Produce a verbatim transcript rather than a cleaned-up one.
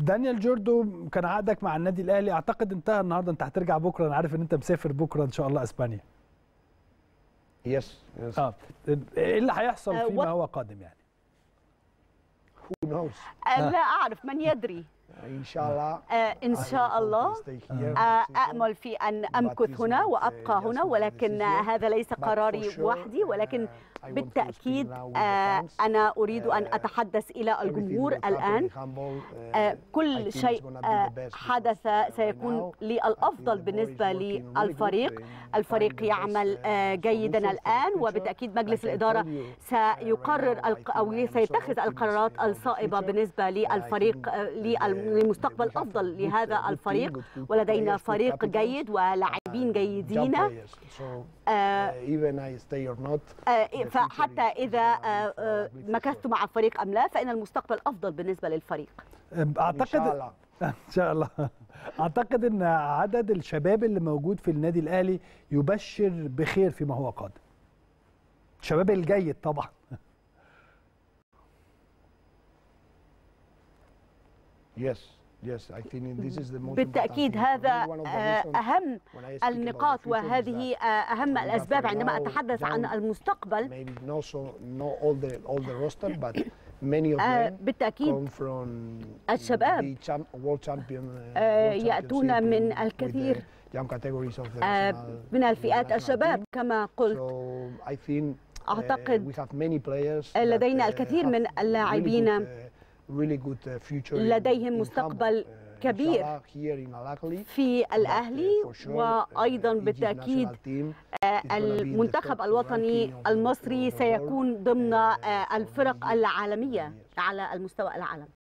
دانيال جوردو، كان عقدك مع النادي الاهلي اعتقد انتهى النهارده، انت هترجع بكره، انا عارف ان انت مسافر بكره ان شاء الله اسبانيا. يس يس. اه ايه اللي هيحصل فيما هو قادم يعني؟ Who knows؟ لا اعرف، من يدري. ان شاء الله. ان شاء الله امل في ان امكث هنا وابقى هنا، ولكن هذا ليس قراري وحدي، ولكن بالتاكيد انا اريد ان اتحدث الى الجمهور الان. كل شيء حدث سيكون للافضل بالنسبه للفريق. الفريق يعمل جيدا الان، وبالتاكيد مجلس الاداره سيقرر او سيتخذ القرارات الصائبه بالنسبه للفريق لمستقبل افضل لهذا الفريق، ولدينا فريق جيد ولاعبين جيدين. فحتى اذا مكثت مع الفريق ام لا، فان المستقبل افضل بالنسبه للفريق. اعتقد ان شاء الله. اعتقد ان عدد الشباب اللي موجود في النادي الاهلي يبشر بخير فيما هو قادم. الشباب الجيد طبعا. يس بالتأكيد هذا أهم النقاط وهذه أهم الأسباب عندما أتحدث عن المستقبل. بالتأكيد الشباب يأتون من الكثير من الفئات الشباب كما قلت. أعتقد لدينا الكثير من اللاعبين لديهم مستقبل كبير في الأهلي، وأيضا بالتأكيد المنتخب الوطني المصري سيكون ضمن الفرق العالمية على المستوى العالمي.